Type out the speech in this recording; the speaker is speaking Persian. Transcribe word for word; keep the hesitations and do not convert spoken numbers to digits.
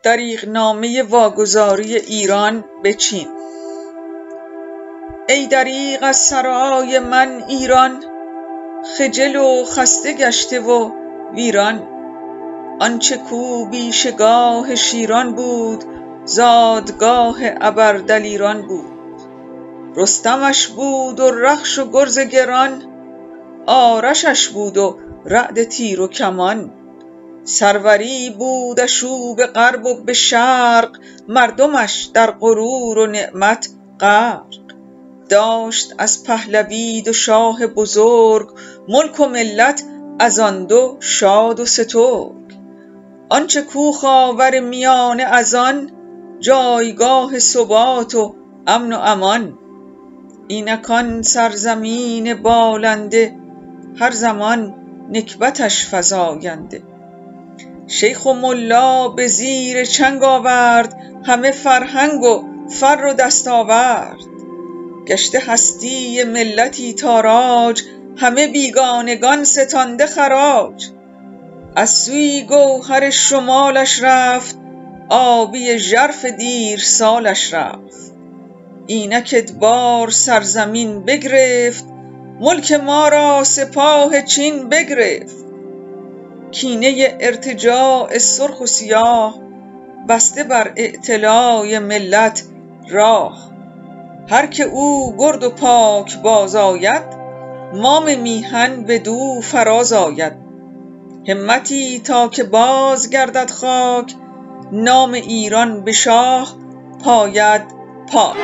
دریغنامه واگذاری ایران به چین. ای دریغ از سرای من ایران، خجل و خسته گشته و ویران. آنچه کو بیشگاه شیران بود، زادگاه ابردلیران بود. رستمش بود و رخش و گرز گران، آرشش بود و رعد تیر و کمان. سروری بودش او به غرب و به شرق، مردمش در غرور و نعمت غرق. داشت از پهلوی دو شاه بزرگ، ملک و ملت از آن دو شاد و سترگ. آنچه کو خاور میانه از آن، جایگاه ثبات و امن و امان. اینک آن سرزمین بالنده، هر زمان نکبتش فزاینده. شیخ و ملا به زیر چنگ آورد، همه فرهنگ و فر و دستاورد. گشته هستی ملتی تاراج، همه بیگانگان ستانده خراج. از سوی گوهر شمالش رفت، آبی ژرف دیر سالش رفت. اینک ادبار سرزمین بگرفت، ملک ما را سپاه چین بگرفت. کینه ارتجاع سرخ و سیاه، بسته بر اعتلای ملت راه. هر که او گرد و پاک باز آید، مام میهن بدو فراز آید. همتی تا که باز گردد خاک، نام ایران به شاه پاید پاک.